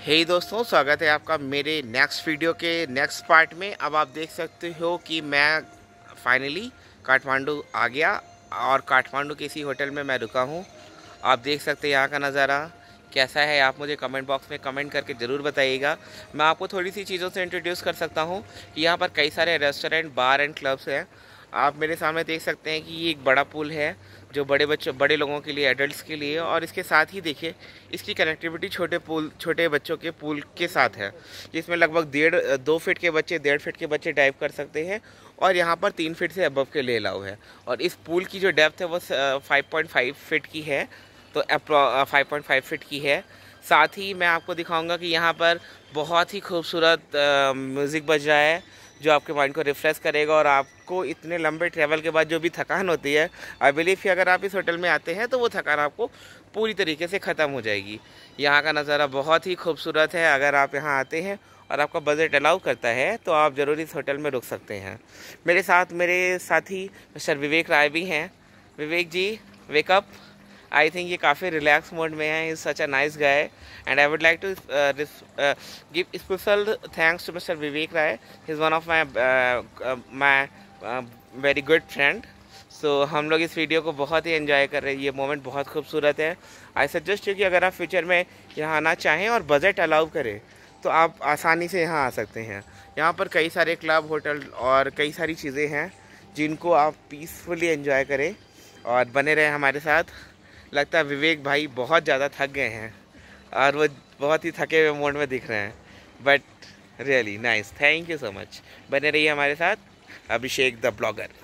हे दोस्तों, स्वागत है आपका मेरे नेक्स्ट वीडियो के नेक्स्ट पार्ट में। अब आप देख सकते हो कि मैं फाइनली काठमांडू आ गया और काठमांडू के इसी होटल में मैं रुका हूँ। आप देख सकते हैं यहाँ का नज़ारा कैसा है। आप मुझे कमेंट बॉक्स में कमेंट करके ज़रूर बताइएगा। मैं आपको थोड़ी सी चीज़ों से इंट्रोड्यूस कर सकता हूँ कि यहाँ पर कई सारे रेस्टोरेंट, बार एंड क्लब्स हैं। आप मेरे सामने देख सकते हैं कि ये एक बड़ा पूल है जो बड़े लोगों के लिए, एडल्ट्स के लिए, और इसके साथ ही देखिए इसकी कनेक्टिविटी छोटे बच्चों के पूल के साथ है, जिसमें लगभग 2 फीट के बच्चे, 1.5 फीट के बच्चे डाइव कर सकते हैं। और यहाँ पर 3 फीट से अबव के लिए अलाउ है। और इस पूल की जो डेप्थ है वो 5.5 फीट की है, तो 5.5 फीट की है। साथ ही मैं आपको दिखाऊंगा कि यहाँ पर बहुत ही खूबसूरत म्यूज़िक बज रहा है जो आपके माइंड को रिफ़्रेश करेगा। और आपको इतने लंबे ट्रैवल के बाद जो भी थकान होती है, आई बिलीव कि अगर आप इस होटल में आते हैं तो वो थकान आपको पूरी तरीके से ख़त्म हो जाएगी। यहाँ का नज़ारा बहुत ही खूबसूरत है। अगर आप यहाँ आते हैं और आपका बजट अलाउ करता है तो आप ज़रूर इस होटल में रुक सकते हैं। मेरे साथी मिस्टर विवेक राय भी हैं। विवेक जी, वेकअप। आई थिंक ये काफ़ी रिलैक्स मोड में है। Is such a nice guy and I would like to give special thanks to mister Vivek Rai. He is one of my very good friend. So हम लोग इस वीडियो को बहुत ही एंजॉय कर रहे हैं। ये मोमेंट बहुत खूबसूरत है। आई सजेस्ट यू कि अगर आप फ्यूचर में यहाँ आना चाहें और बजट अलाउ करें तो आप आसानी से यहाँ आ सकते हैं। यहाँ पर कई सारे क्लब, होटल और कई सारी चीज़ें हैं जिनको आप पीसफुली एंजॉय करें और बने रहें हमारे साथ। लगता है विवेक भाई बहुत ज़्यादा थक गए हैं और वो बहुत ही थके हुए मोड में दिख रहे हैं, but really nice. Thank you so much. बने रहिए हमारे साथ। Abhishek the blogger.